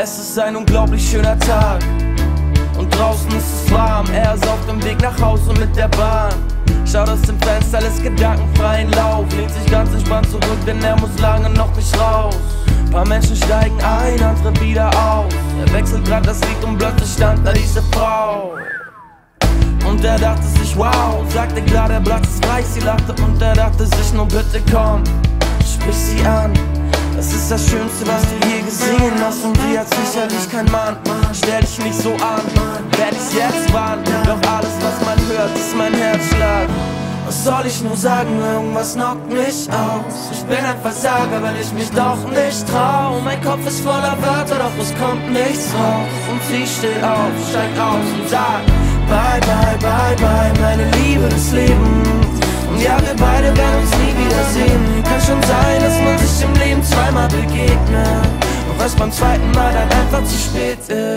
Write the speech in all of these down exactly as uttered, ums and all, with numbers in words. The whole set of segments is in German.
Es ist ein unglaublich schöner Tag und draußen ist es warm. Er ist auf dem Weg nach Hause mit der Bahn. Schaut aus dem Fenster, lässt gedankenfreien Lauf. Lehnt sich ganz entspannt zurück, denn er muss lange noch nicht raus. Paar Menschen steigen ein, andere wieder aus. Er wechselt grad das Lied und plötzlich stand da diese Frau. Und er dachte sich, wow, sagte klar, der Platz ist frei. Sie lachte und er dachte sich, nur bitte komm, sprich sie an. Das ist das Schönste, was du je gesehen hast. Und sie hat sicherlich kein Mann. Stell dich nicht so an, werd ich's jetzt warnen. Doch alles, was man hört, ist mein Herzschlag. Was soll ich nur sagen, irgendwas knockt mich aus. Ich bin ein Versager, weil ich mich doch nicht trau. Mein Kopf ist voller Wörter, doch es kommt nichts raus. Und sie steht auf, steigt aus und sagt bye, bye, bye, bye, meine Liebe des Lebens. Und ja, wir beide werden uns nie wiedersehen. Kann schon sein, dass man sich im Leben zweimal begegnet, doch es beim zweiten Mal dann einfach zu spät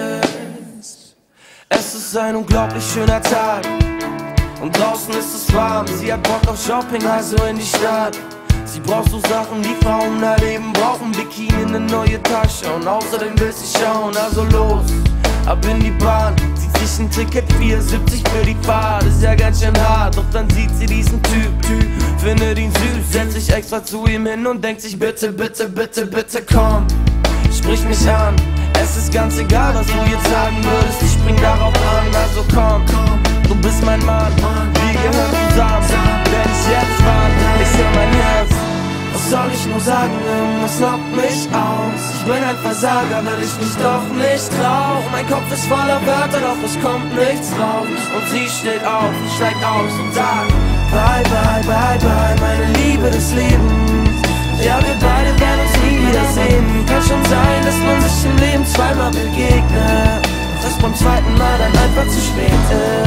ist. Es ist ein unglaublich schöner Tag und draußen ist es warm. Sie hat Bock auf Shopping, also in die Stadt. Sie braucht so Sachen, die Frauen erleben brauchen. Bikini, eine neue Tasche und außerdem will sie schauen. Also los, ab in die Bahn. Zieht sich ein Ticket, vier siebzig für die Fahrt. Ist ja ganz schön hart, doch dann sieht sie diesen Typ, Typ findet ihn süß, setzt sich extra zu ihm hin und denkt sich bitte, bitte, bitte, bitte komm, sprich mich an. Es ist ganz egal, was du jetzt sagen würdest, ich spring darauf an. Also komm, du bist mein Mann, wir gehören zusammen. Wenn ich jetzt warte, ich hör mein Herz. Was soll ich nur sagen, irgendwas knockt mich aus. Ich bin ein Versager, weil ich mich doch nicht trau. Mein Kopf ist voller Wörter, doch es kommt nichts raus. Und sie steht auf, steigt aus und sagt bye, bye, bye, bye, meine Liebe des Lebens. Ja, wir beide werden uns nie wiedersehen. Kann schon sein, dass man sich im Leben zweimal begegnet, doch es beim zweiten Mal dann einfach zu spät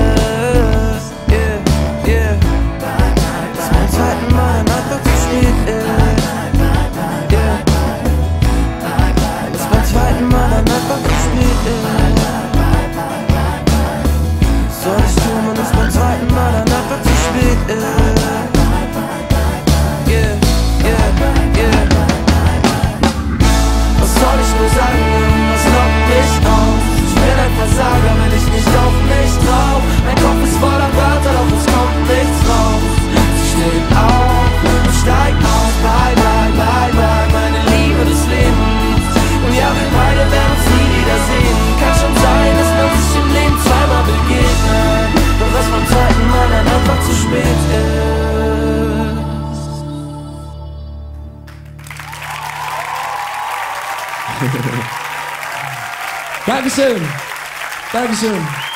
ist. Yeah, yeah. Dass beim zweiten Mal dann einfach zu spät ist. Yeah. Dass beim zweiten Mal dann einfach zu spät ist. Soll ich tun, wenn es beim zweiten Mal dann einfach zu spät ist? Yeah, yeah, yeah. Was soll ich nur sagen, was knockt mich aus? Ich bin ein Versager, wenn ich mich doch nicht trau. Mein Kopf ist voller Wörter, doch es kommt nichts raus. Sie steht auf und steigt aus. Bye, bye, bye, bye, meine Liebe des Lebens. Und ja, wir beide werden uns nie wiedersehen. Kann schon sein, dass man sich im Leben zweimal begegnet, doch was beim zweiten Mal dann einfach zu spät ist. Dankeschön. Dankeschön.